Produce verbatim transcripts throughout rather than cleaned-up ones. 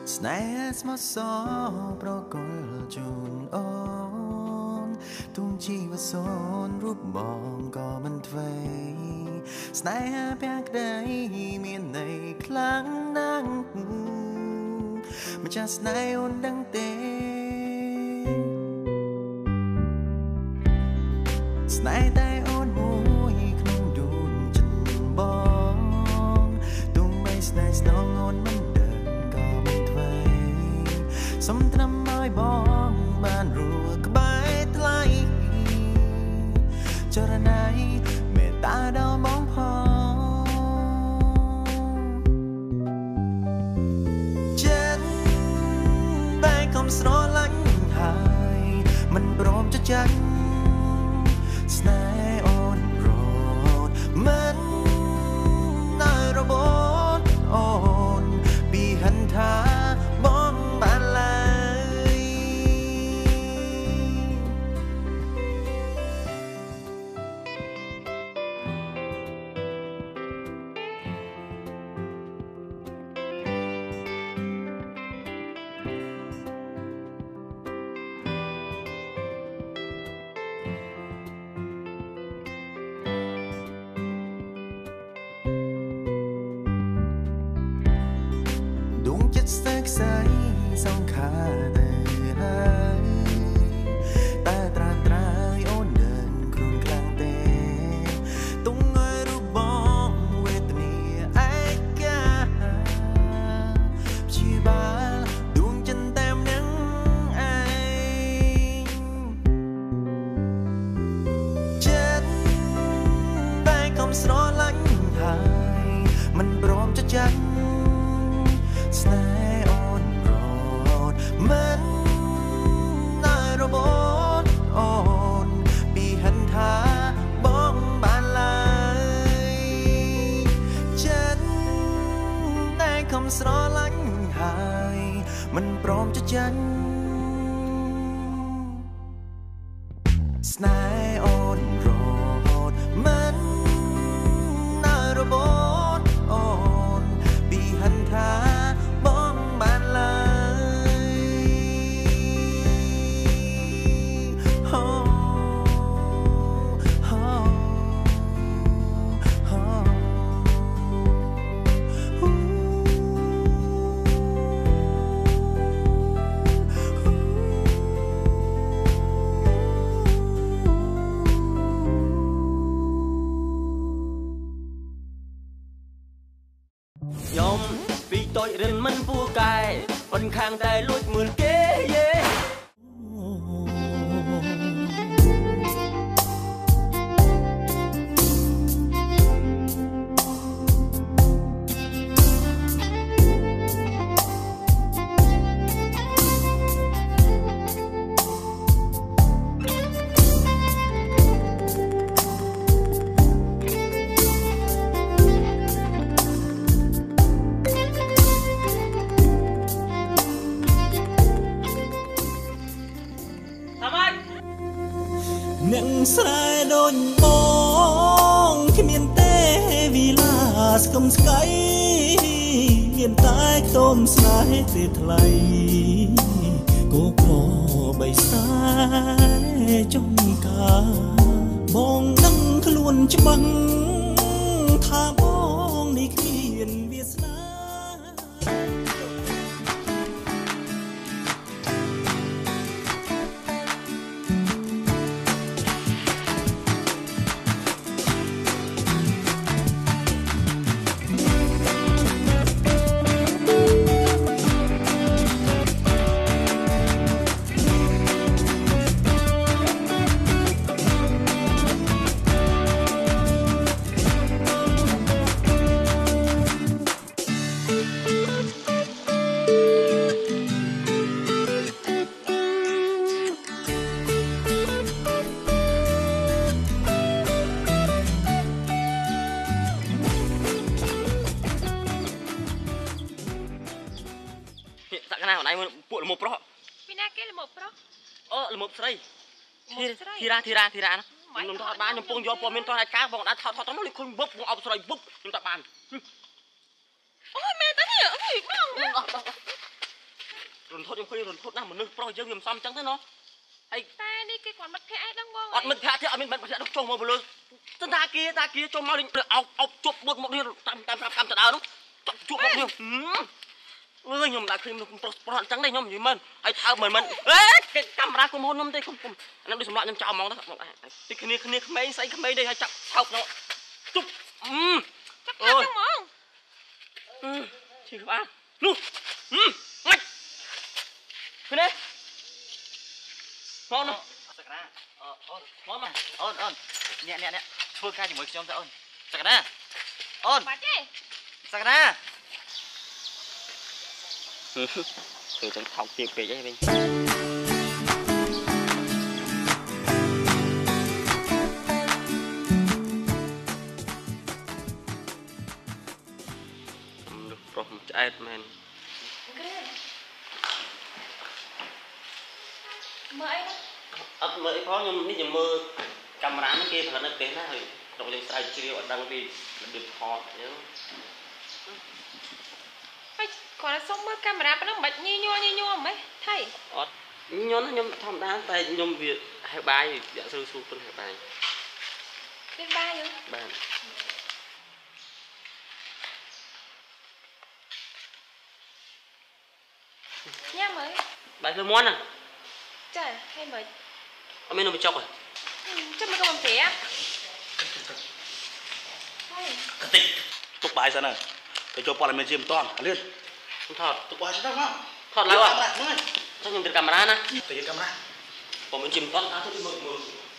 Snares mà gió pro col chun on tung chi và son rút bong có mình thuê Snare bạc đây miền này kháng năng mà cha Snare ôn đăng tê Snare tay ôn môi không đun chân bong tung bay Snare snong ôn mình Some time my bong man ruột bay thay cho ra này mẹ ta đau bóng hồng chân bay không soi lạnh hài mình prom cho chân Snare on road mình nơi robot on bị hành tha bóng bạn là sắc say song khá tệ hai ta tra trai ôn đơn khuôn khlang tê tung ngơi rút bóng về tình nghĩa ai cả chỉ ba đuông chân tem nắng anh chân bay không xóa lánh hài mình prom cho chân Snare on road mình nơi robot on bị hành tha bóng bạn lại chân đây không xóa lánh hài mình prom cho chân Snare on road mình nơi robot on bị hành tha bóng bạn lại oh, oh, oh, oh. Nhom vì tội rình mình vua cài phần khang tay lối mượn kế yeah. Nâng sài đôi bóng khi miền tê vì là cầm sky miền tai tôm sài tê thay cô có bay sai trong cả bóng nâng luôn cho bằng tha bóng đi khiên Việt Nam nào này bộ là một pro. Vì na cái là một pro. Ơ là một sợi. Thì ra thì ra thì ra nó. Mình thọ bán nhung pung vô po mình thọ hai cá vòng đã thọ thọ nó đi khung bốc vòng ốc sợi bốc chúng ta bán. Ôi mẹ ta nhỉ, ôi bông. រន្ធត់ខ្ញុំឃើញរន្ធត់ណាស់មនុស្សប្រុសយើងខ្ញុំសំចឹងទៅណោះហើយតែនេះគេគាត់មិត្តភក្តិអីដឹងបងអត់មិត្តភក្តិទេអត់មានមិត្តភក្តិចុះមកលើទៅតាគីតាគីចុះមកអោបអោបជប់មុតមកនេះតាមតាមប្រាប់កម្មតដើនោះជប់មកនេះអើយខ្ញុំដាក់ឃើញមនុស្សប្រុសប្រុសអញ្ចឹងទេខ្ញុំនិយាយមែនហើយថើបមិនមិនអេកាមេរ៉ាគុំហ៊ុនខ្ញុំទេគុំគុំអានេះដូចសម្រាប់ខ្ញុំចោលហ្មងទៅទីគ្នាគ្នាក្មេងស្អីក្មេងទេហើយចាប់ឆោកនោះជប់អឺចាប់កាត់ចឹងហ្មងអឺឈឺក្បាលនោះហឹមមិនឃើញទេមកនោះសក្តាអូនអូនអូនអូនអ្នកអ្នកអ្នកធ្វើការជាមួយខ្ញុំទៅអូនសក្តាអូនបាច់ទេសក្តាគឺចឹងថោកទៀតពេកអីវិញមនុស្សប្រុសឆ្អែតមែនមើលអីអត់មើលអីផងខ្ញុំនេះខ្ញុំមើលកាមេរ៉ាហ្នឹងគេផលិតនៅប្រទេសណាហើយដល់យើងស្រាវជ្រាវអត់ដឹងពីរបៀបថតអញ្ចឹងហើយគាត់សុំមើលកាមេរ៉ាប៉ុណ្ណឹងមិនបាច់ញីញ័រញីញ័រហ្មងថៃអត់ញ័រខ្ញុំធម្មតាតែខ្ញុំវាហៅបាយវាស្រួលស្រួលទៅហៅបាយវាបាយហ៎បាទញ៉ាំមើលបាយលើមាន់ណាចាហើយមើលអត់មាននំបញ្ចុកទេចាំមើលកុំប្រាប់ហើយកតិចទុកបាយសិនហើយទៅចូលព័ត៌មានជាមិនតាន់លឿនថតទុកបាយសិនទៅមកថតឡើងអត់ហ្នឹងខ្ញុំទៅកាមេរ៉ាណាទៅយកកាមេរ៉ាผมមិនជាមិនតាន់អាទៅមើលមើល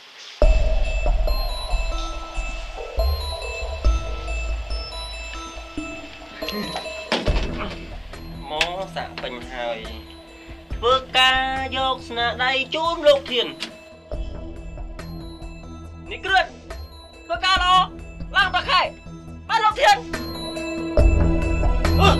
មកសាក់ពេញហើយធ្វើការយកស្នាដៃជូនលោកធាននេះគ្រឿនធ្វើការល្អឡើងតាខែបានលោកធានអឺ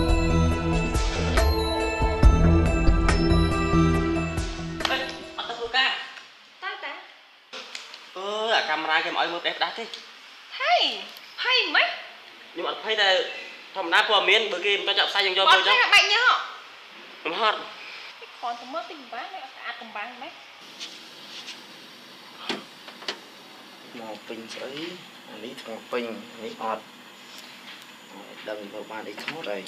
អេអត់ទៅធ្វើការតើតាអឺអាកាមេរ៉ាគេមកឲ្យមើលផ្ដេសផ្ដាស់ទេហេហេម៉េចខ្ញុំអត់ភ័យតែធម្មតាព័ត៌មានបើគេមិនទៅចាក់ផ្សាយយើងយកមើលចឹងបាច់ញ៉ោខ្ញុំហត់គ្រាន់តែមើលទីកំបាំងឲ្យស្អាតកំបាំងម៉េចមកពេញស្អីអានេះថ្មពេញនេះអត់ដឹងទៅបានអីថ្មអី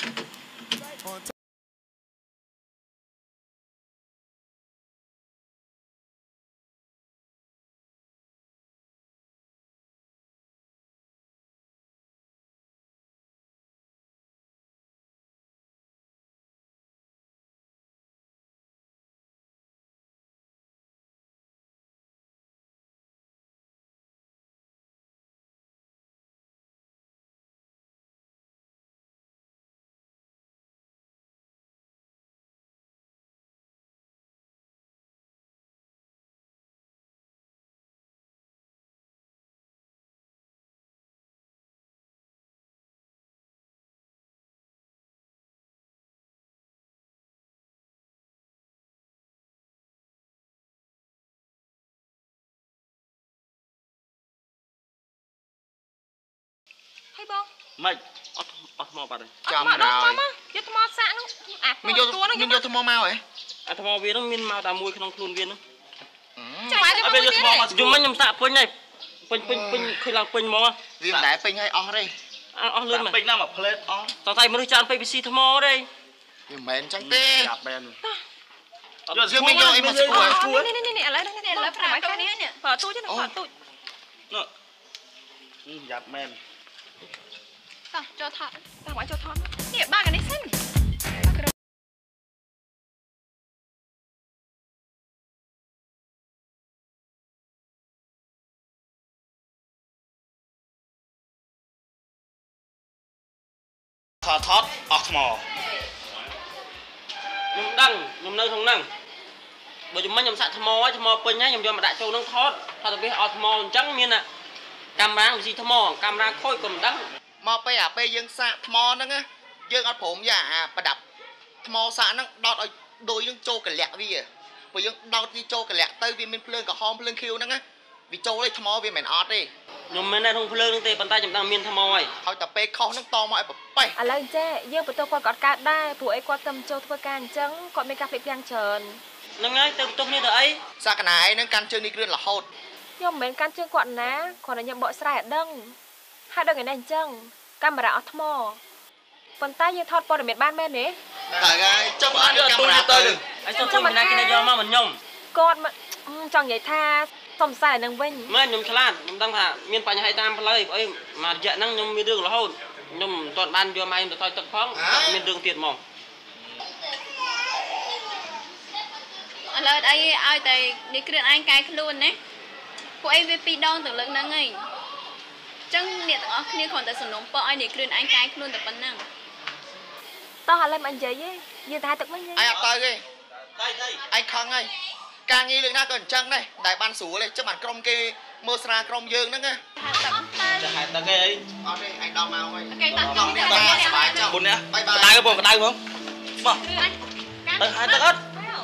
ហើយបងមិនអត់អត់ថ្មបាត់ទេចាំដល់យកថ្មសាក់នោះអាមានយកមានយកថ្មមកហ៎អាថ្មវានោះមានមកតែមួយក្នុងខ្លួនវានោះចាំឲ្យវាយកថ្មមកខ្ញុំខ្ញុំសាក់ពេញហើយពេញពេញពេញឃើញឡើងពេញហ្មងវាមិនដែលពេញហើយអស់ទេអស់លឿនមកពេញណាស់មួយផ្លេតអស់សង្ស័យមនុស្សច្រើនពេកវាស៊ីថ្មទេវាមិនមែនអញ្ចឹងទេយ៉ាប់មែនយកជឿមានយកអីមកស្គាល់នេះនេះនេះឥឡូវនេះឥឡូវប្រាប់ឲ្យគ្នានេះបើទូចទេបើទូចនោះយ៉ាប់មែនតោះចូលថតតោះមកចូលថតនេះបាក់អានេះសិនថតថតអស់ថ្មខ្ញុំដឹងខ្ញុំនៅក្នុងហ្នឹងបើជំនាញខ្ញុំសាក់ថ្មហើយថ្មពេញហើយខ្ញុំយកមកដាក់ចូលនឹងថតថតទៅវាអស់ថ្មអញ្ចឹងមានកាមេរ៉ាវាស៊ីថ្មកាមេរ៉ាខូចក៏មិនដឹងមកពេលអាពេលយើងសាក់ថ្មហ្នឹងណាយើងអត់ព្រមយ៉ាអាប្រដាប់ថ្មសាក់ហ្នឹងដោតឲ្យដួយនឹងចូលកលាក់វាព្រោះយើងដោតវាចូលកលាក់ទៅវាមានភ្លើងក្រហមភ្លើងខៀវហ្នឹងណាវាចូលឯថ្មវាមិនអត់ទេ nhom men này không phơi nương tê bàn tay chấm đang miên tham mồi thôi tập pe kho nó to mọi bậy ឥឡូវចេះយើងបន្ទោគាត់គាត់កាត់ដែរព្រោះអីគាត់ទៅចូលធ្វើការអញ្ចឹងគាត់មានការភ្លេចផ្លាំងច្រើនហ្នឹងហើយទៅទុកនេះទៅអីសាកណាឯនឹងកាន់ជើងនេះគ្រឿនរហូតខ្ញុំមិនមែនកាន់ជើងគាត់ណាគាត់តែខ្ញុំបកស្រាយអត់ដឹងហើយដល់ថ្ងៃនេះអញ្ចឹងកាមេរ៉ាអត់ថ្មប៉ុន្តែយើងថតព័ត៌មានបានមែនទេតែហើយចាប់អត់កាមេរ៉ាទៅអីទៅទៅមិនណាគេយកមកមិនខ្ញុំគាត់ចង់និយាយថាសុំសារនឹងវិញមែនខ្ញុំឆ្លាតខ្ញុំដឹងថាមានបញ្ហាតាមផ្លូវអីមករយៈហ្នឹងខ្ញុំមានរឿងរហូតខ្ញុំមិនទាន់បានយកម៉ែទៅតយទឹកផងមានរឿងទៀតហ្មងឥឡូវអីឲ្យតែនេះគ្រឿងឯងកែខ្លួនណាពួកអីវាពីរដងទៅលើកហ្នឹងឯងចឹងអ្នកទាំងអស់គ្នាគ្រាន់តែសំណុំពរឲ្យនេះគ្រឿងឯងកែខ្លួនតែប៉ុណ្ណឹងតោះឥឡូវមិននិយាយទេយើងទៅហៅទឹកវិញឯងអត់ទៅទេឯងខឹងហើយការងារលើកណាក៏អញ្ចឹងដែរដែលបានស្រួលទេចឹងបានក្រុមគេមើលស្រាក្រុមយើងហ្នឹងណាហៅទឹកจะหายตะเกยអត់ទេឯងដល់មកហើយគេតាក់ចង់នេះសบายចង់บุญเนี่ยបាយបាយกระไดก็บอกกระไดมั้งบ่គ្រឿងឯងเออหายตะกัด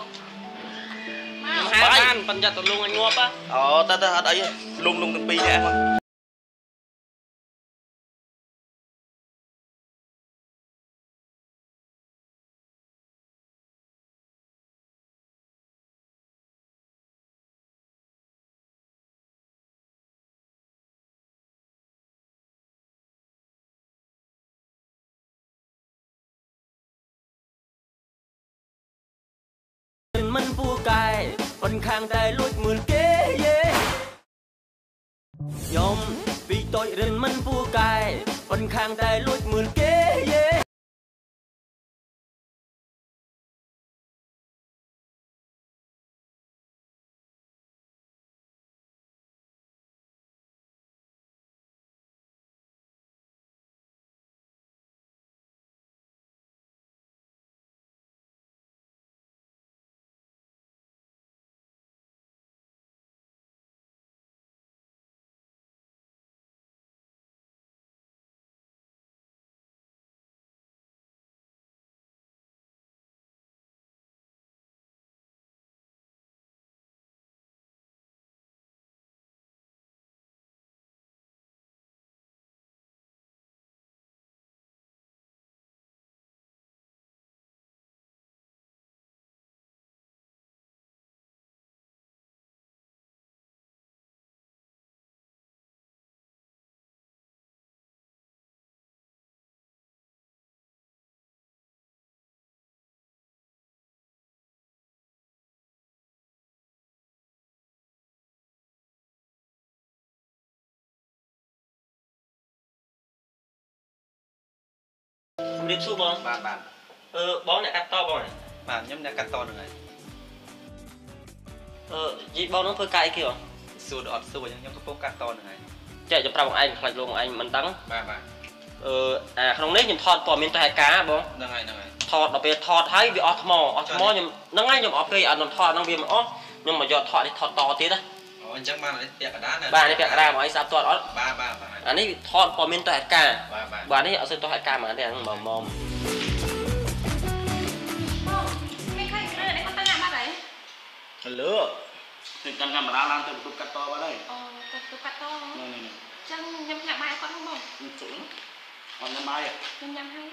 หายบ้านปัญญาตะลุงอันงัวปะอ๋อตะตะอัดไอ้ลุงลุงตั้งปีเนี่ยมั้ง มันปูไก่คนข้างแต่ลุดหมื่นเก๋เย่ยมปีต่อยเรินมันปูไก่คนข้างแต่ลุดหมื่นเก๋เย่เรียกสู้บอลបាទបាទเออบอลเนี่ยกัดต่อบอลเนี่ยបាទខ្ញុំអ្នកកាត់តនឹងហើយเออជីបอลនោះធ្វើកាយគេហ៎សួរអត់សួរខ្ញុំកំពុងកាត់តនឹងហើយចែកចាំប្រាប់បងឯងខ្លាចលោកបងឯងមិនដឹងបាទបាទអឺអាក្នុងនេះខ្ញុំថតព័ត៌មានទៅហេតុការណ៍បងហ្នឹងហើយហ្នឹងហើយថតដល់ពេលថតហើយវាអស់ថ្មអស់ថ្មខ្ញុំហ្នឹងហើយខ្ញុំអត់ពេលអត់នឹងថតហ្នឹងវាមិនអស់ខ្ញុំមកយកថតនេះថតតទៀតណាអូអញ្ចឹងបាននេះពាក់កណ្ដាលណាបាទនេះពាក់កណ្ដាលមកឲ្យស្ដាប់តអត់បាទបាទបាទអានេះថតព័ត៌មានទៅហេតុការណ៍បាទបាទបាទនេះអត់សូវទៅហេតុការណ៍ហ្មងទេហ្នឹងមកមកមិនឃើញគ្រឿងឯងគាត់ទៅណាបាត់ហើយលើគឺកាន់កាមេរ៉ាឡើងទៅបន្ទប់កាត់តបាត់ហើយអូទៅទៅកាត់តនេះនេះចឹងខ្ញុំញ៉ាំបាយគាត់ហ្នឹងបងនេះជុំអត់ញ៉ាំបាយខ្ញុំញ៉ាំហើយ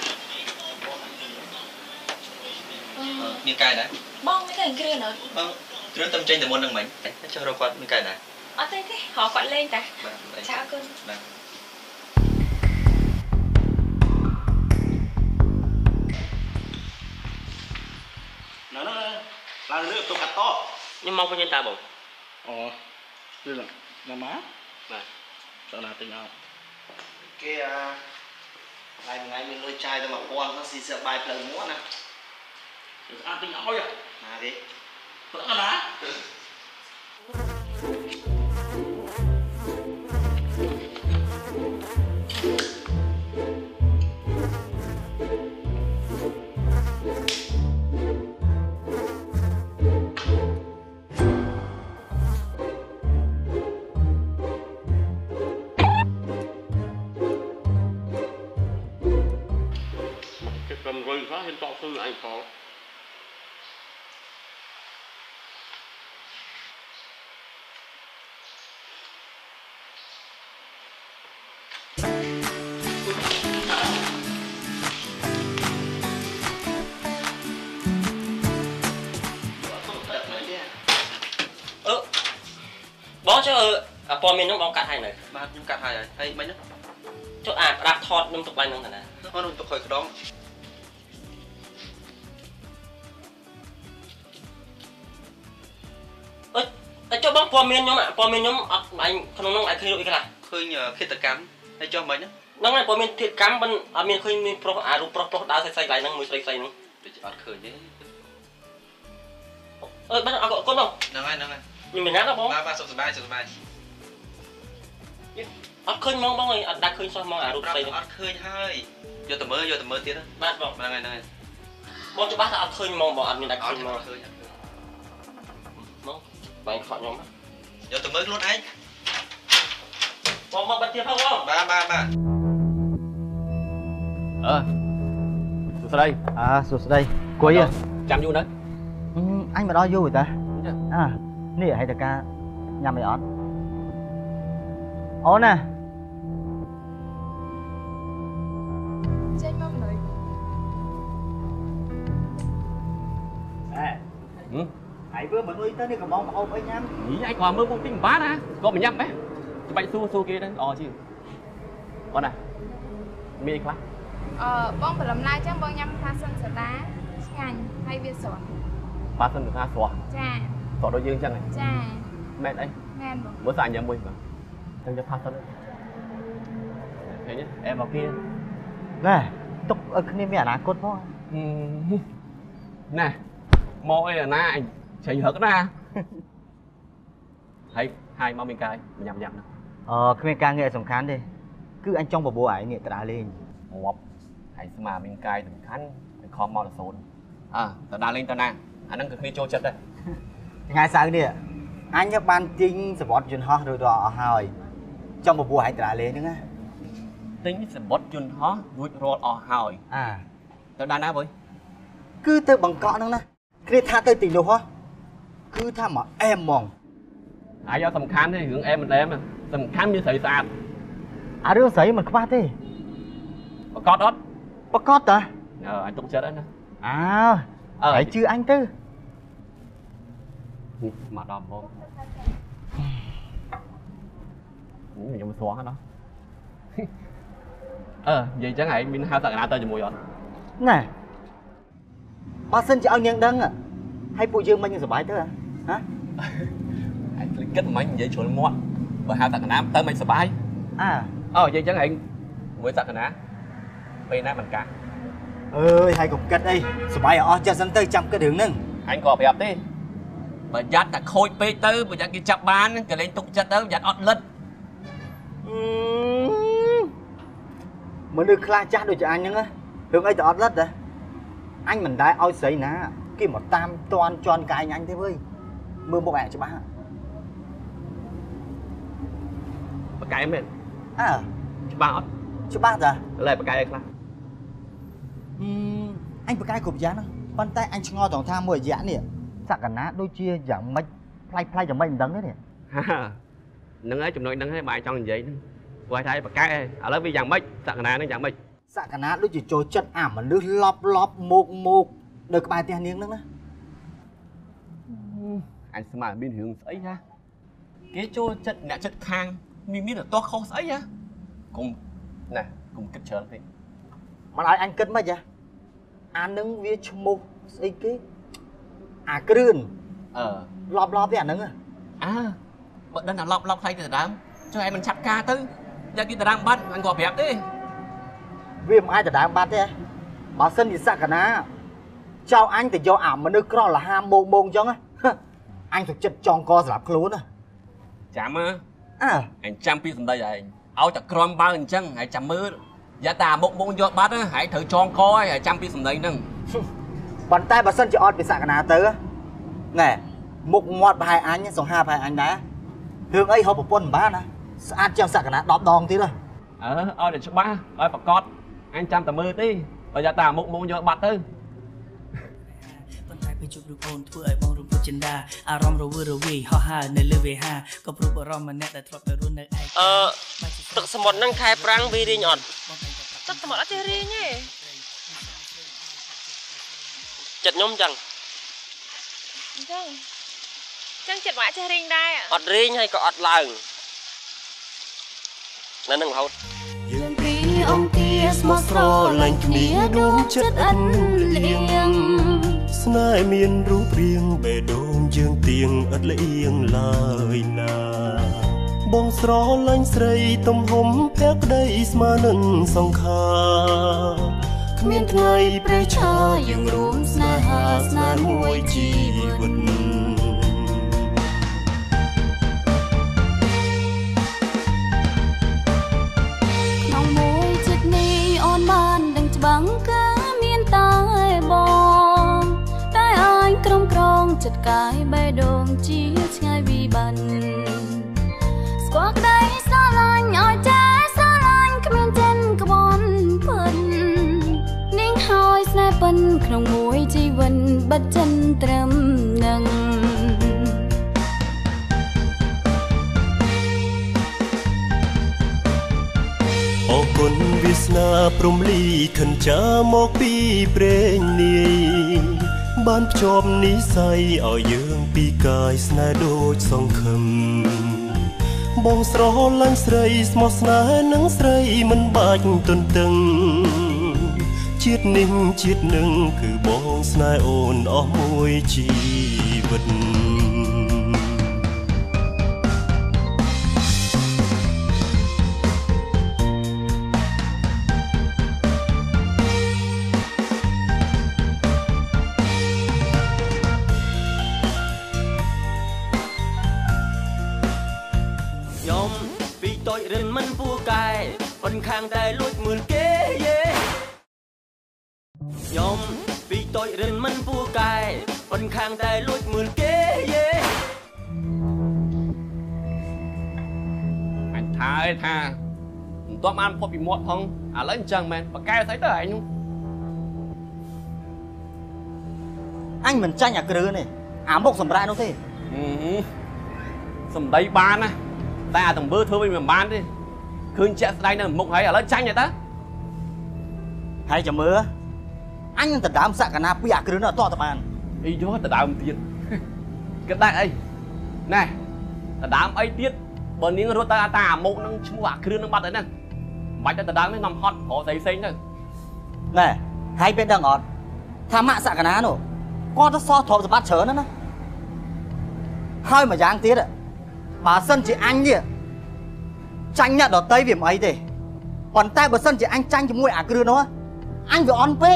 មានកែដែរបងមិនឃើញគ្រឿងអត់បងគ្រឿងទៅចេញតែមុននឹងមិញចុះរកគាត់មានកែដែរអត់ទេទេហៅគាត់លេងតាបាទចាអរគុណបាទនៅហ្នឹងឡើងលើបន្ទប់កាត់តខ្ញុំមកវិញតើបងអូគឺណាម៉ាបាទតើណាទិញអត់គេអាថ្ងៃថ្ងៃមានលុយចាយតែមកពាន់ហ្នឹងស៊ីសបាយផ្លូវមួនណាស្អាតទិញអស់ហើយណាទេព្រឹកណា cầm rồi phát hiện tọt xuống anh khó បងចុះព័ត៌មានហ្នឹងបងកាត់ឲ្យនៅបាទខ្ញុំកាត់ឲ្យហើយមិញហ្នឹងចុះអាប្រដាប់ថតខ្ញុំទុកឡើងហ្នឹងតាណាអូនទុកក្រោយក្ដងអើតែចុះបងព័ត៌មានខ្ញុំព័ត៌មានខ្ញុំអត់ឯងក្នុងហ្នឹងឯងឃើញរូបអីខ្លះឃើញឃាតកម្មហើយចុះមិញហ្នឹងហ្នឹងហើយព័ត៌មានឃាតកម្មមិនអត់មានឃើញមានប្រុសអារូបប្រុសប្រុសដើរស្អីស្អីកន្លែងហ្នឹងមួយស្រីស្រីហ្នឹងដូចអត់ឃើញទេអើបាទអរគុណបងហ្នឹងហើយហ្នឹងហើយខ្ញុំមានណាបងបាទបាទសុខសប្បាយសុខសប្បាយអត់ឃើញហ្មងបងអត់ដាច់ឃើញសោះហ្មងអារូបស្រីអត់ឃើញហើយយកទៅមើលយកទៅមើលទៀតបាទបងហ្នឹងហើយហ្នឹងហើយបងច្បាស់ថាអត់ឃើញហ្មងបងអត់មានដាច់ឃើញហ្មងអត់ឃើញបងបែងខកខ្ញុំយកទៅមើលខ្លួនឯងបងមកបាត់ទៀតផងបងបាទបាទបាទអឺសួស្ដីអើសួស្ដីគួយចាំយូរណាស់អញមកដល់យូរតាអានេះហេតុតែការញ៉ាំអីអត់អូនណាចេញមកមើលអេហឹមហើយvừaមិនអុយទៅនេះកំងមកហូបអីញ៉ាំញីឯងគ្រាន់មើលពុកទីមិនបានណាគាត់មិនញ៉ាំហ៎ច្បាច់សួរសួរគេទៅអជាងអូនណាមានអីខ្លះអឺបងប្រឡំឡាយចឹងបងញ៉ាំផាសិនសាតាឆ្ងាញ់ហើយវាស្រស់ផាសិនសាតាស្រស់ចាស្រស់ដូចយើងចឹងហ៎ចាមែនអីមែនបងមើលសាញ់ញ៉ាំមួយបងចឹងយកផាសិនឃើញទេអែមកគេណែទុកឲ្យគ្នាមានអនាគតផងណែមកអីអាណាអញច្រៃរឹកណាហើយហើយមកមានកាយញ៉ាំញ៉ាំណាអឺគ្មានការងារសំខាន់ទេគឺអញចង់បបួលឯងនេះតដើរលេងងាប់ហើយស្មាមានកាយសំខាន់តែខំមកដល់សូនអើតដើរលេងតណាអាហ្នឹងគឺគ្នាចូលចិត្តដែរថ្ងៃសៅរ៍នេះអញបានទិញសវត្តយន្តហោះរួចរាល់អស់ហើយចង់បបួលឯងតដើរលេងហ្នឹងណាទិញសវត្តយន្តហោះរួចរាល់អស់ហើយអើទៅដល់ណាវើយគឺទៅបង្កក់ហ្នឹងណាគ្នាថាទៅទីនោះហ៎គឺថាមកអែមហ្មងហើយយកសំខាន់ទេរឿងអែមមិនអែមសំខាន់មានស្រីស្អាតអារឿងស្រីមិនខ្វះទេប្រកាសអត់ប្រកាសតាអើអញទុកចិត្តហើយណាអើហើយជឿអញទៅមកដល់ហ្មងខ្ញុំស្រួលហ្នឹងអឺនិយាយចឹងឯងមានហៅសក្តាទៅជាមួយអត់ណែបើសិនជាឲ្យនាងដឹងហើយពួកយើងមិនសុបាយទៅហ៎ឯងភ្លេចគិតមិននិយាយជ្រុលមាត់បើហៅសក្តាទៅមិនសុបាយអើអូនិយាយចឹងឯងមួយសក្តាពេលណាមិនកាអើយហើយកុំគិតអីសុបាយអស់ចិត្តសិនទៅចាំគិតរឿងហ្នឹងអញក៏ប្រាប់ទេបើយ៉ាត់តែខូចពេកទៅបើយ៉ាត់គេចាប់បានក៏លេងទុកចិត្តទៅយ៉ាត់អត់លិតមនុស្សខ្លះចាស់ដូចជាអញហ្នឹងរឿងអីទៅអត់លិតហ៎អញមិនដែរឲ្យស្រីណាគេមកតាមតាន់ជន់កាយអញទេវើយមើលមុខឯងច្បាស់បកាយមែនអើច្បាស់អត់ច្បាស់តាឥឡូវបកាយឲ្យខ្លះអញបកាយគ្រប់យ៉ាងហ្នឹងប៉ុន្តែអញឆ្ងល់ត្រង់ថាមួយរយៈនេះសក្តាដូចជាយ៉ាងម៉េចផ្លាច់ផ្លាច់យ៉ាងម៉េចមិនដឹងទេនេះហ្នឹងហើយចំណុចហ្នឹងហើយបើចង់និយាយហ្នឹងព្រោះថាបកាយឥឡូវវាយ៉ាងម៉េចសក្តាហ្នឹងយ៉ាងម៉េចសក្តាដូចជាចូលចិត្តអាមនុស្សឡប់ឡប់មោកមោកនៅក្បែរផ្ទះនាងហ្នឹងណាអញស្មានមានរឿងស្អីហ៎គេចូលចិត្តអ្នកចិត្តខាងមានមានតោះខុសស្អីហ៎កុំណាកុំគិតច្រើនពេកមិនឲ្យអញគិតមិនហ៎អានឹងវាឈ្មោះស្អីគេអាគ្រឿនអឺឡប់ឡប់ទេអានឹងអើបើដឹងថាឡប់ឡប់ខ្លាយទៅដើមចុះឯងមិនឆាប់ការទៅយកគេទៅដើមបាត់អញក៏ប្រាប់ទេវាមិនអាចទៅដើមបាត់ទេបើសិនជាសក្តាចៅអញទៅយកអាមនុស្សក្រលហាមងមងអញ្ចឹងអញទៅចិត្តចង់កសម្រាប់ខ្លួនណាចាំអើអើអញចាំពីសម្ដីឯងឲ្យតែក្រំបើអញ្ចឹងហើយចាំមើលយ៉ាតាមុខមុខយកបាត់ហើយត្រូវចងកហើយចាំពីសម្ដីហ្នឹងប៉ុន្តែបើសិនជាអត់ពីសក្តាទៅណែមុខមាត់ប្រហែលអញសង្ហាប្រហែលអញដែររឿងអីហូបប្រពន្ធមិនបានណាស្អាតជាងសក្តាដប់ដងទៀតហ៎អើឲ្យតែច្បាស់ឲ្យប្រកបអញចាំតែមើលទេបើយ៉ាតាមុខមុខយកបាត់ទៅប៉ុន្តែពេលជួបរូបអូនធ្វើឲ្យបងរំពឹងចិន្តាអារម្មណ៍រវើរវាយហោះហើរនៅលើវេហាក៏ព្រោះបារម្ភម្នាក់ដែលធ្លាប់ទៅរស់នៅឯកអឺទឹកសមុទ្រហ្នឹងខែប្រាំងវារៀងអត់ទឹកសមុទ្រអត់ចេះរៀងទេចិត្តខ្ញុំចឹងអញ្ចឹងចចឹងចិត្តម៉ាក់ចេះរៀងដែរអត់រៀងហើយក៏អត់ឡើងនៅនឹងរហូតយើងពីរអង្គទាស្មោះស្រឡាញ់គ្នាដួងចិត្តអិនលៀងស្នេហ៍មានរូបរាងបេះដូងយើងទៀងឥតលៀងឡើយណាបងស្រឡាញ់ស្រីទំហំភក្តីស្មើនឹងសង្ខារគ្មានថ្ងៃប្រេះឆាយើងរួមស្នេហាស្នេហ៍មួយជីវិតក្នុងមួយចិត្តនេះអូនបានដឹងច្បាំងគឺមានតែបងតែអញក្រុមក្រងចិត្តកាយបេះដូងជាឆ្ងាយវិបត្តិស្គាល់ក្តីស្រឡាញ់ឲ្យចេះស្រឡាញ់គ្មានចិនក្បន់ពិននាងហើយស្នេហ៍ពិនក្នុងមួយជីវិតបិទចិនត្រឹមនឹងអរគុណវាសនាព្រំលីខិនចាមកពីព្រេងនាយបានភ្ជាប់និស្ស័យឲ្យយើងពីកាយស្នេហ៍ដូចសង្ឃឹមបងស្រឡាញ់ស្រីស្មោះស្នេហ៍នឹងស្រីមិនបាច់ទន្ទឹងជាតិនេះជាតិនឹងគឺបងស្នេហ៍អូនអស់មួយជីវិតរិនមិនពូកែប៉ុនខាងតែលួចមើលគេយេខ្ញុំពីតូចរិនមិនពូកែប៉ុនខាងតែលួចមើលគេយេអញថាឯថាមិនទាន់បានផុតពីមាត់ផងឥឡូវអញ្ចឹងមែនបកែស្អីទៅឯងនោះអញមិនចាញ់អាគ្រឿនេះអាមុខសម្រាប់នោះទេសំដីបានណាតែអាតម្បឺធ្វើវិញមិនបានទេឃើញជាក់ស្ដែងនៅមុខហើយឥឡូវចាញ់ទៅហើយចាំមើលអញនឹងដណ្ដើមសក្កណាពីអាគ្រឿនោះអត់តទៅបានអីយកដណ្ដើមទៀតគិតដែរអីណែដណ្ដើមអីទៀតបើនាងរត់ទៅតាអាមុខនឹងឈ្មោះអាគ្រឿនឹងបាត់ហើយហ្នឹងមិនបាច់ទៅដណ្ដើមនេះនាំហត់ព្រោះស្អីផ្សេងទៅណែហើយពេលដឹងអត់ថាម៉ាក់សក្កណានោះគាត់ទៅសោះទ្រព្យសម្បត្តិច្រើនណាស់ណាហើយមួយយ៉ាងទៀតបើសិនជាអញនេះចាញ់អ្នកដតីវាមិនអីទេប៉ុន្តែបើសិនជាអញចាញ់ជាមួយអាគ្រឿនោះអញវាអន់ពេក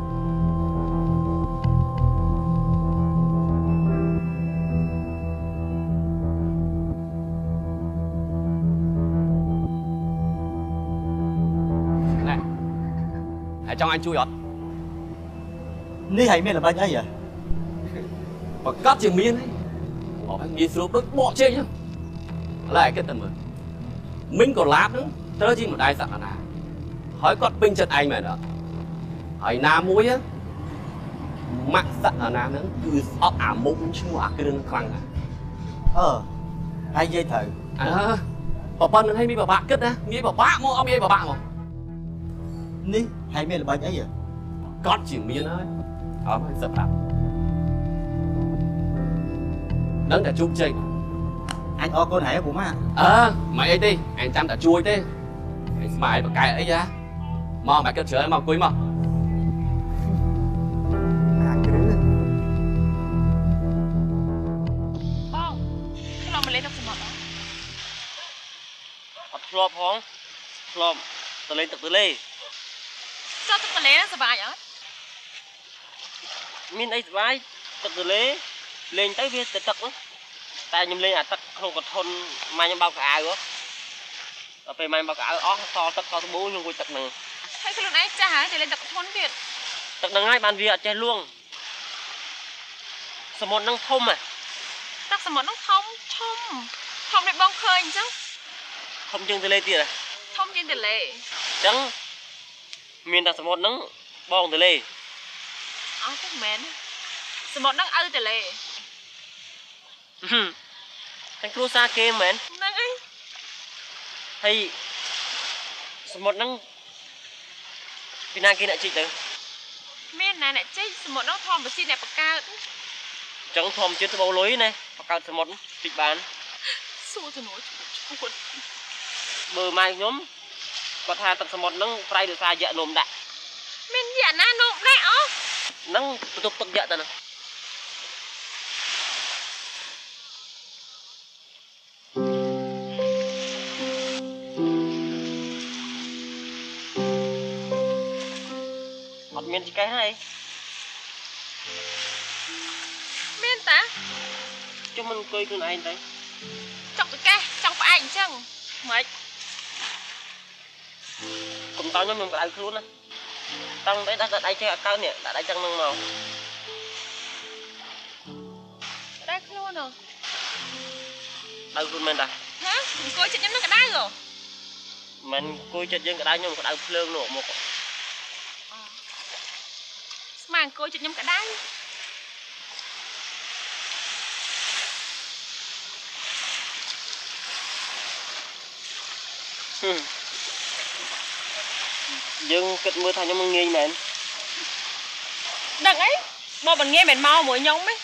ណែហើយចង់អញជួយអត់នេះហើយមានល្បិចអីហ៎ប្រកាសជាមានហើយអត់ងាយស្រួលដូចបកជែកចឹងឥឡូវឯងគិតទៅមើលមីងកូឡាបហ្នឹងត្រូវជាម្ដាយសក្កណាហើយគាត់ពេញចិត្តឯងមែនអត់ហើយណាមួយម៉ាក់សក្កណាហ្នឹងគឺស្អប់អាមុខឈ្មោះអាគ្រឿងខ្លាំងណាស់អឺហើយនិយាយត្រូវអើប្រពន្ធនឹងឲ្យមានបបាក់គិតណាមានបបាក់មកអត់មានបបាក់មកនេះហើយមានល្បិចអីគាត់ជាមានហើយអត់ឲ្យសឹកប្រាប់នឹងតែជុំចេញអញអរគុណហើយពូម៉ាអើមិនអីទេអញចាំតែជួយទេអញស្មាយបកកែអីហ៎មកមកគិតច្រើនមកអង្គុយមកអាគ្រឿបងធ្លាប់មកលេងទឹកសមុទ្រអត់ធ្លាប់ផងធ្លាប់ទៅលេងទឹកទន្លេចុះទឹកទន្លេសប្បាយអត់មានអីសប្បាយទឹកទន្លេលេងទៅវាទៅទឹកតែខ្ញុំលេងអាទឹកក្នុងកធុនម៉ែខ្ញុំបោកកៅអៅដល់ពេលម៉ែបោកកៅអៅអស់សល់ទឹកសល់សាប៊ូខ្ញុំគួយទឹកហ្នឹងហើយខ្លួនឯងចាស់ហើយទៅលេងទឹកកធុនទៀតទឹកហ្នឹងហើយបានវាអត់ចេះលួងសមុទ្រហ្នឹងធំហ៎ទឹកសមុទ្រហ្នឹងធំធំធំដូចបងឃើញអញ្ចឹងធំជាងទន្លេទៀតហ៎ធំជាងទន្លេអញ្ចឹងមានតែសមុទ្រហ្នឹងបងទន្លេអត់ទេមែនសមុទ្រហ្នឹងឪទន្លេតែគ្រួសារគេមែនហ្នឹងហើយហើយសមុទ្រហ្នឹងពីណាគេអ្នកជីកទៅមានណាអ្នកជីកសមុទ្រហ្នឹងធម្មជាតិអ្នកបង្កើតអញ្ចឹងធម្មជាតិត្បូងលុយណាបកើតសមុទ្រតិចបានសួរទៅនោះគាត់បើម៉ែខ្ញុំគាត់ថាទឹកសមុទ្រហ្នឹងប្រៃដោយសារយៈនោមដាក់មានយៈណានោមដាក់អូហ្នឹងបន្ទប់ទឹកយៈទៅហ្នឹងអត់មានចកេះហើយមានតាជុំមិនអង្គុយខ្លួនឯងទៅចង់ចកេះចង់ផ្អែកអញ្ចឹងម៉េចកុំតោខ្ញុំខ្ញុំក្តៅខ្លួនណាតង់ទៅដាក់ដៃចេះអត់កើនេះដាក់ដៃចឹងនឹងមកដៃខ្លួនហ៎ដៅខ្លួនមែនតាហ៎អង្គុយចិត្តខ្ញុំនឹងក្តៅហ៎មិនអង្គុយចិត្តយើងក្តៅខ្ញុំក្តៅភ្លើងនោះមកស្មានអង្គុយចិត្តខ្ញុំក្តៅយើងគិតមើលថាខ្ញុំងាយមែនដឹងអីមកមិនងាយមិនមកមួយខ្ញុំទេ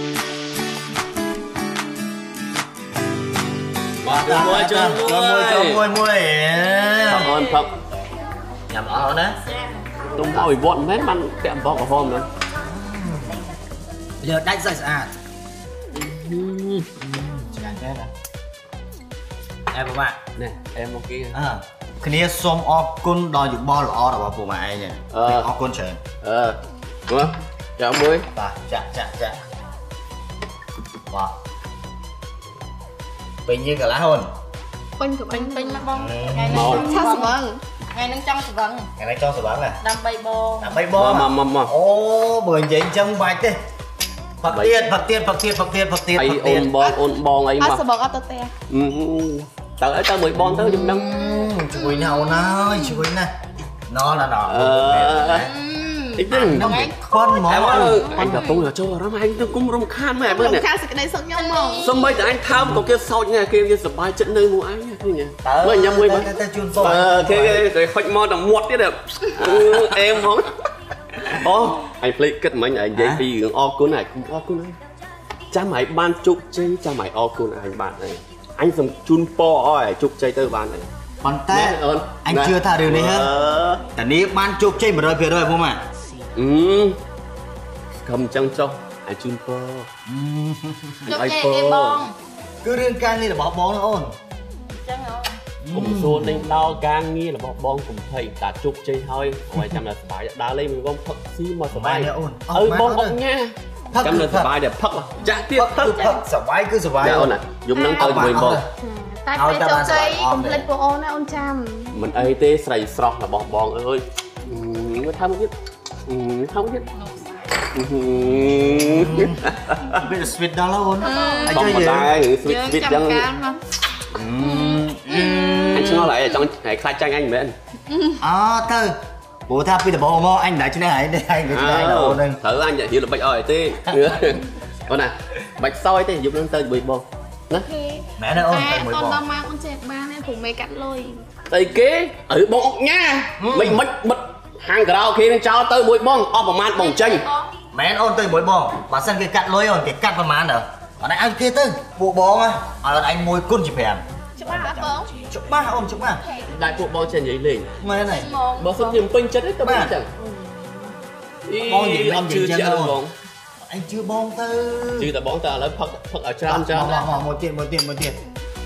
បាទមួយជើងមួយជើងមួយមួយអរគុណផឹកញ៉ាំអស់ណាទុំមកវិវត្តមែនបានពាក់អំបោះក្រហមហ្នឹងលើដាច់ស្អាតស្អាតឆ្ងាញ់ទេណាអែបងម៉ាក់នេះអែមកគេអើគ្នាសូមអរគុណដល់យោបល់ល្អរបស់ពួកម៉ាក់ឯងអរគុណច្រើនអឺមើលចាំមួយបាទចាក់ចាក់ចាក់បាទពេញយើងកន្លះអូនពេញក៏ពេញពេញមកបងថ្ងៃនេះឆាស្វឹងថ្ងៃនេះចង់ស្វឹងថ្ងៃនេះចង់ស្វឹងណាដើម្បីបងដើម្បីបងមកមកអូបើនិយាយអញ្ចឹងបាច់ទេផឹកទៀតផឹកទៀតផឹកទៀតផឹកទៀតផឹកទៀតអីអូនបងអូនបងអីមកអត់ស្វឹងអត់ទៅផ្ទះទៅឲ្យទៅមួយបងទៅខ្ញុំដឹងជួយណាអូនអើយជួយណាណណណអឺអីហ្នឹងហ្នឹងខនហ្មងអញកំពុងចូលអារម្មណ៍អញទៅគុំរំខានមែនមើលនេះរំខានសេចក្តីសុខខ្ញុំហ្មងសំបីតែអញថើបក៏គេសោចណាគេគេសប្បាយចិត្តនៅមួយអញឃើញទេមើលញ៉ាំមួយមើលតែជូនសូអឺគេគេហុចមកតែមាត់ទៀតអេមហ្មងអូអញភ្លេចគិតមិញឯងនិយាយពីរឿងអរគុណឯងអរគុណឯងចាំឲ្យបានជោគជ័យចាំឲ្យអរគុណឯងបាទឯងអញសំជូនពរឲ្យជោគជ័យទៅបានឯងប៉ុន្តែអញជឿថារឿងនេះតានេះបានជោគជ័យ một trăm phần trăm បងម៉ាអឺខំចឹងចុះអញជូនពរជោគជ័យគេបងគឺរឿងការងាររបស់បងអូនចឹងអូកុំសួរដេញដោលការងាររបស់បងកុំភ័យតាជោគជ័យហើយឲ្យចាំតែសុបាយដើរលេងមួយបងផឹកស៊ីមកសុបាយអូនអើបងអត់ញ៉ាចាំតែសុបាយតែផឹកចាក់ទៀតផឹកផឹកសុបាយគឺសុបាយអូនយំនឹងទៅជាមួយបងតែពេលជោគជ័យកុំភ្លេចពួកអូនណាអូនចាំមិនអីទេស្រីស្រស់របស់បងអើយមើលថាមកទៀតថាមកទៀតវាស្វីតដល់អូនអញ្ចឹងដែរស្វីតស្វីតចឹងអញឆ្ងល់ហើយចង់ខ្លាចចាញ់អញមែនអូទៅព្រោះថាពីដំបូងមកអញមិនដែរឆ្នេះហើយនេះហើយឆ្នេះហើយអូនហ្នឹងត្រូវអញនិយាយល្បិចអស់ហើយទេអូនណាបាច់សយទេយប់នឹងទៅជាមួយបងណាមែនទេអូនទៅមួយបងដល់មកអូនចេះបានទេព្រោះមេកាត់លុយស្អីគេឪបងអុកញ៉ាមិនមិនបិទហាងការ៉ាអូខេនឹងចោលទៅមួយបងអស់ប្រហែលបងចេញមែនអូនទៅមួយបងបើសិនគេកាត់លុយអូនគេកាត់ប្រហែលទៅអត់ឲ្យគេទៅពួកបងឲ្យអញមួយគុណជាប្រាំច្បាស់បងច្បាស់អូនច្បាស់ដែរពួកបងចេះនិយាយលេងមែនហើយបើសិនជាពេញចិត្តទៅបានចឹងបងនិយាយអត់ជឿជាក់បងអញជឿបងទៅជឿតែបងតែឥឡូវផឹកផឹកឲ្យច្រើនច្រើនមកមកទៀតមកទៀតមកទៀត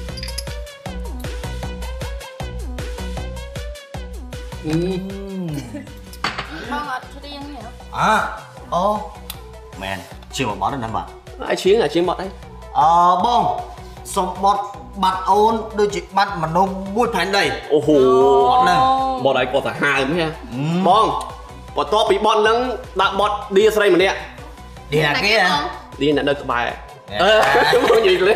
អឺបងអត់ច្រៀងទេអើអូមែនជឿមកបត់ណាបាទឲ្យច្រៀងឲ្យច្រៀងបត់អីអឺបងសុំបត់បាត់អូនដូចជាបាត់មនុស្សមួយផែនដីអូហូអត់ហ្នឹងបត់ឲ្យគាត់សាហាវមែនបងបន្ទាប់ពីបត់ហ្នឹងដាក់បត់ឌីស្រីម្នាក់ឌីណាគេឌីអ្នកនៅក្បែរអឺមកនិយាយលេង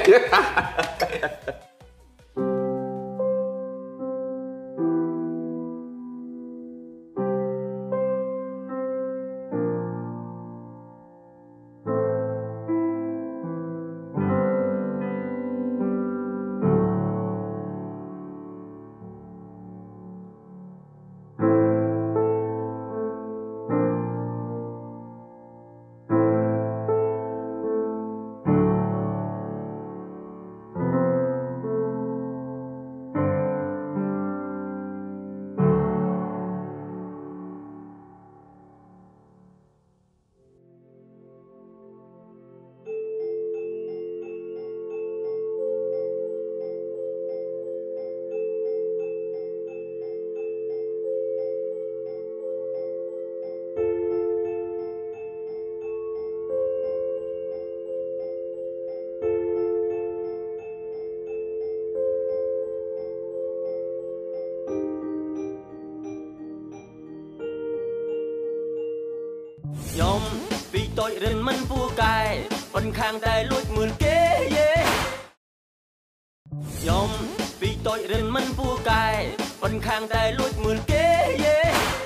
tội rừng mình phu cài phần khang tay lụt mượn kế yê nhom vì tội rừng mình phu cài phần khang tay lụt mượn kế yê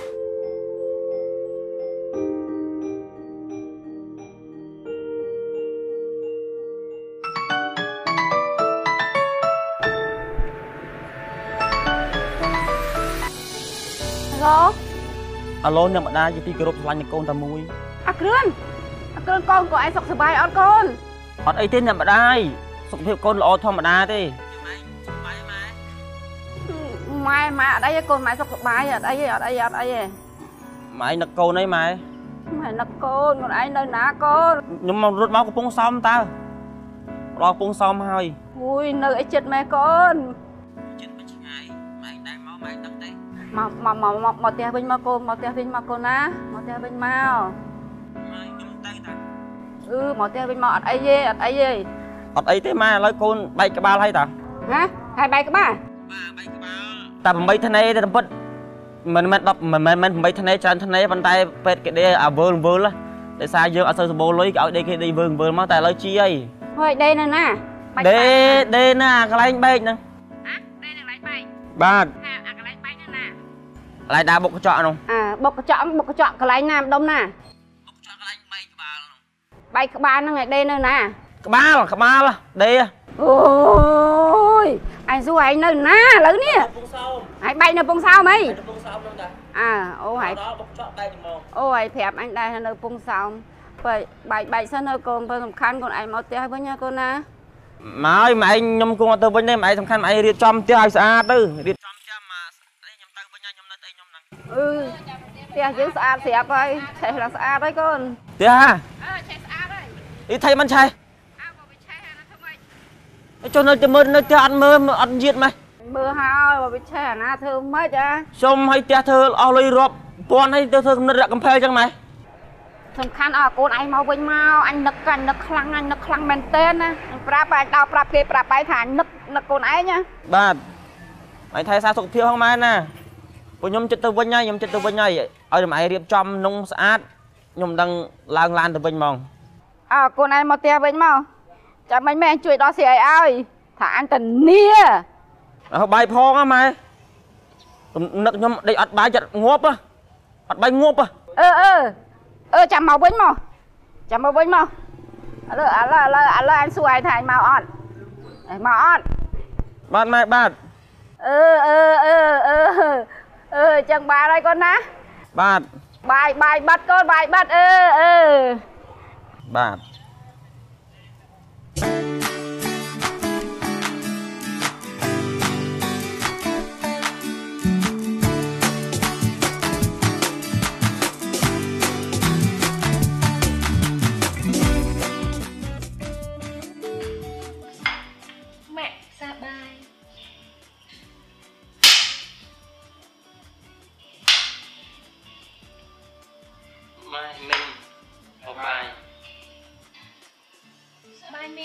Alo Alo nè bạn đai tí group lanh con ta mui À Krươn À Krươn con của anh sọc sờ bài ớt con Ớt ấy tên nè bạn đai sọc thiệu con là ớt thôi bạn đai đi Mai mai ở đây con mai sọc sờ bài ở đây ở đây ở đây Mày nực con ấy mày Mày nực con còn anh nơi ná con Nhưng mà rút máu của bông xóm ta Lo bông xóm hơi Ui nơi ấy chết mẹ con Mà mà mà mà mà tia bên mà cô mà tia bên mà cô ná mà tia bên mau ừ mà tia bên mà ở đây gì ở đây gì ở đây thế mà lấy con bay cái ba hay ta hả hai bay cái ba ta bay thế này thì bất mình mình đọc mình mình mình bay thế này chân thế này bàn tay pet cái đây à vơn vơn lá để sao dương ở sơ bồ lối ở đây cái đi vơn vơn mà tại lấy chi ấy thôi đây nè nè đây đây nè cái anh bay nè ba lại đá bốc cái chọn không? À bốc cái chọn bốc cái chọn cái lái nam đông nè. Bốc chọn cái lái bay cái ba luôn. Bay cái ba nó ngày đây nữa nè. Cái ba là cái ba là đây. Ôi anh du anh nơi nè lớn nè. Hãy bay nơi bông sao mấy? À ô hãy. Ô hãy phép anh đây nơi bông sao. Vậy bay bay sao nơi con phải tầm khăn còn anh mau tia với nha con nè. Mà ơi mà anh nhom con từ bên đây mà anh tầm khăn anh riết trong tia xa tư riết ừ tia giữ sạch xẹp ơi chạy là sạch đấy con tia ha đi thay bánh chay cho nên mơ nó tia ăn mơ ăn diệt mày mơ hao mà bị chè na thơm mấy cha xong hay tia thơ ao lây rộp con hay tia thơ nó đặt cầm phê chẳng mày thầm khăn à con anh mau bên mau anh nực anh nực khăng anh nực khăng men tên á prap anh đào prap kia prap bay thả nực nực con ấy nhá ba mày thay sao thuộc phiêu không mai nè nhom chết từ bên nhai nhom chết từ bên nhai ở mày riệp trong nông sát nhom đang lang lan từ bên mong à con này một tia bên mau chả mấy mẹជួយđó xì ai thả anh tần nia bài phong á mày nực nhom đây ọt bài chặt ngốp á ọt bài ngốp á ơ ơ ơ chả màu bên mau chả màu bên mau lơ lơ lơ lơ anh xuôi thả màu ọt màu ọt bạn mày bạn ơ ơ ơ ơ ừ chẳng bà đây con ná bạn bài bài bắt con bài bắt ơ ơ bạn mẹ ra bài mai mình học bài bài mình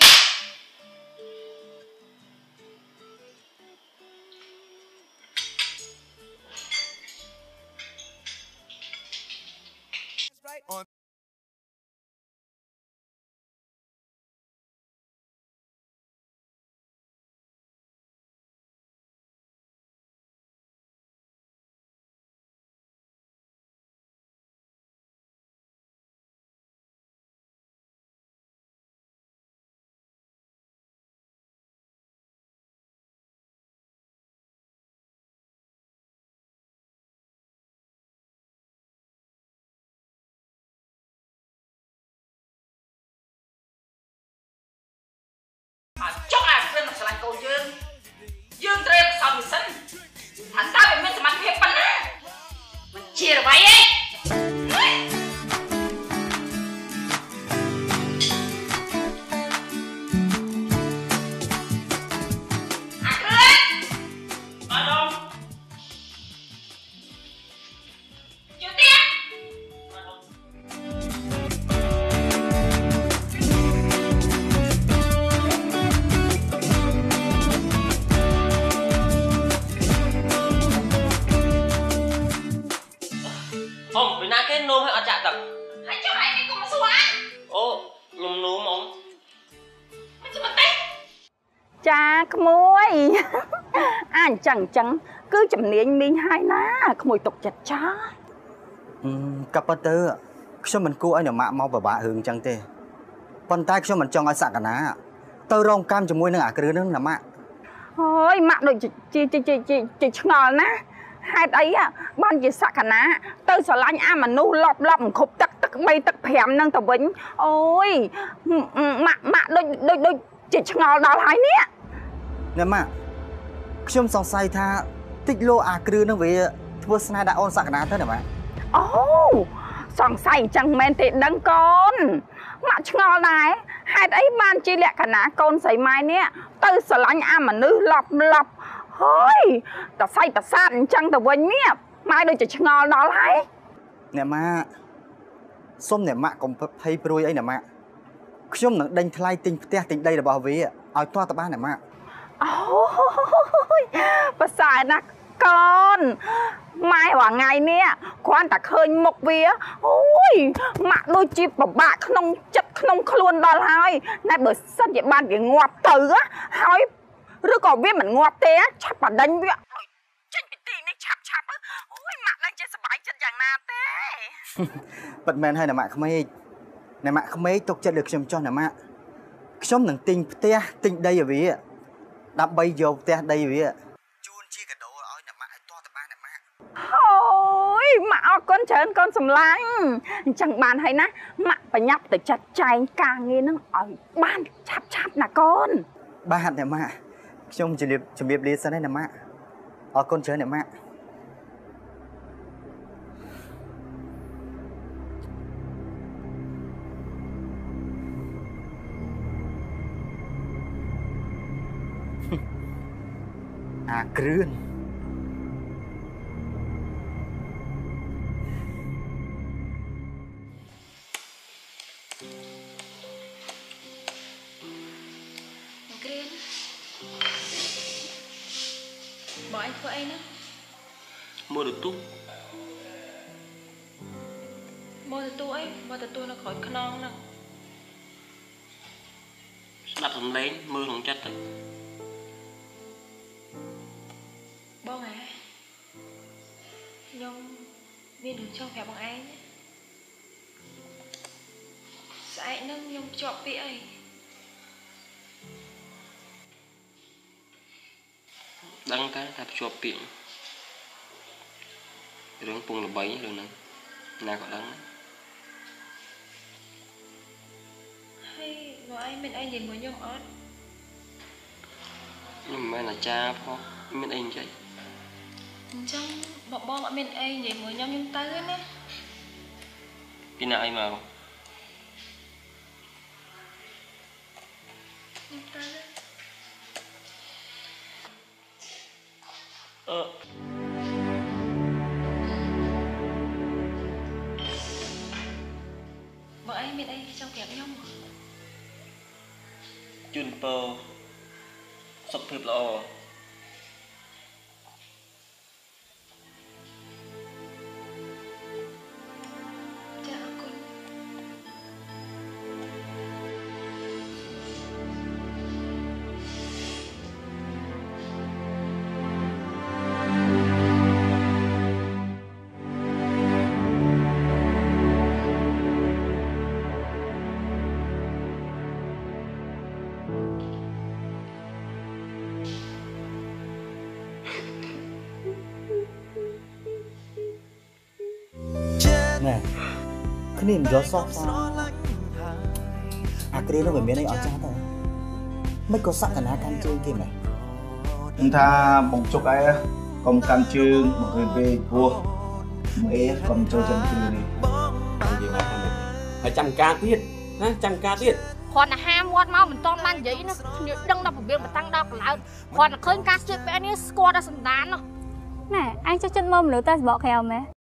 chốc à quên sờ lạnh cầu dương dương treo sòng sân thành ra bị mình sờ mặt hiệp bắn á mình chia được vậy ấy không vì na cái nôm hay ở chạ tập hãy cho anh đi cùng mà xuống អញ្ចឹងអញ្ចឹងគឺជំនាញមីងហើយណាក្មួយទុកចិត្តចាកាប់ទៅខ្ញុំមិនគួរឲ្យអ្នកម៉ាក់មកពិបាករឿងអញ្ចឹងទេប៉ុន្តែខ្ញុំមិនចង់ឲ្យសក្កណាទៅរងកម្មជាមួយនឹងអាគ្រឿងនឹងណាម៉ាក់អូយម៉ាក់ដូចជាជាជាឆ្ងល់ណាហេតុអីបានជាសក្កណាទៅស្រឡាញ់អាមនុស្សលប់លប់មិនគ្រប់ទឹកទឹកបីទឹកប្រាំនឹងទៅវិញអូយម៉ាក់ម៉ាក់ដូចដូចដូចជាឆ្ងល់ដល់ហើយនេះណាម៉ាក់ខ្ញុំសង្ស័យថាតិចលោអាគ្រឿងនឹងវាធ្វើស្នេហ៍ដាក់អូនសក្កណាទៅណាម៉ាក់អូសង្ស័យអញ្ចឹងមែនទេដឹងកូនម៉ាក់ឆ្ងល់ដែរហេតុអីបានជាលក្ខណៈកូនស្រីម៉ែនេះទៅស្រឡាញ់អាមនុស្សលប់លប់ហើយតសៃតសាតអញ្ចឹងទៅវិញនេះម៉ែដូចជាឆ្ងល់ដល់ហើយអ្នកម៉ាក់សុំអ្នកម៉ាក់កុំភ័យព្រួយអីអ្នកម៉ាក់ខ្ញុំនឹងដេញថ្លៃទិញផ្ទះទិញដីរបស់វាឲ្យទាស់ទៅបានអ្នកម៉ាក់អូយប្រសើរណាស់កូនម៉ែរាល់ថ្ងៃនេះគ្រាន់តែឃើញមុខវាអូយម៉ាក់ដូចជាពិបាកក្នុងចិត្តក្នុងខ្លួនដល់ហើយណែបើសិនជាបានវាងាប់ទៅហើយឬក៏វាមិនងាប់ទេឆាប់បដិញវាចេញពីទីនេះឆាប់ឆាប់អូយម៉ាក់ដឹងជាសប្បាយចិត្តយ៉ាងណាទេពិតមែនហើយអ្នកម៉ាក់ក្មេកអ្នកម៉ាក់ក្មេកទុកចិត្តលើខ្ញុំចុះអ្នកម៉ាក់ខ្ញុំនឹងទិញផ្ទះទិញដីឲ្យវាដើម្បីយកផ្ទះដីវាជូនជាកាដូឲ្យអ្នកម៉ាក់ឲ្យទាស់ទៅបានអ្នកម៉ាក់អូយម៉ាក់អរគុណច្រើនកូនសម្លាញ់អញ្ចឹងបានហើយណាម៉ាក់ប្រញាប់ទៅចាត់ចែងការងារនឹងឲ្យបានឆាប់ឆាប់ណាកូនបាទអ្នកម៉ាក់ខ្ញុំជម្រាបជម្រាបលាសិនហើយអ្នកម៉ាក់អរគុណច្រើនអ្នកម៉ាក់អាគ្រឿងបងឯងធ្វើអីណាមើលទូមើលទូអីមើលទូនៅក្រោយខ្នងហ្នឹងស្ដាប់សំឡេងមើលក្នុងចិត្តទៅបងហ៎ខ្ញុំមានរឿងចង់ប្រាប់បងឯងស្អែកហ្នឹងខ្ញុំភ្ជាប់ពាក្យអីដឹងតែថាភ្ជាប់ពាក្យរឿងពងល្បីរឿងហ្នឹងណាក៏ដឹងហើយបងឯងមានអីនិយាយមួយខ្ញុំអត់ខ្ញុំមិនមែនអាចារ្យផងមានអីនិយាយអញ្ចឹងបងបងអត់មានអីនិយាយមួយខ្ញុំខ្ញុំទៅណាពីណាអីមកខ្ញុំទៅអឺបងឯងមានអីចង់ប្រាប់ខ្ញុំជូនពរសុខភាពល្អគ្នាមិនយកសោះអាគ្រឿងនោះវាមានអីអស្ចារ្យទៅមិនក៏សក្កណាកាន់ជើងគេមែនខ្ញុំថាបងជុកឯងកុំកាន់ជើងមកវិញពេកព្រោះមើលកុំចូលចិត្តជើងនេះនិយាយមកហ្នឹងហើយចាំការទៀតណាចាំការទៀតគ្រាន់តែហាមាត់មកមិនតន់បាននិយាយណាគ្នាដឹងដល់របៀបបតាំងដល់កន្លោតគ្រាន់តែឃើញការស្ទាបពេលនេះស្គាល់ដល់សម្ដានណ៎ណែអញចុះចិត្តមើលមនុស្សតែសបកក្រៅមែន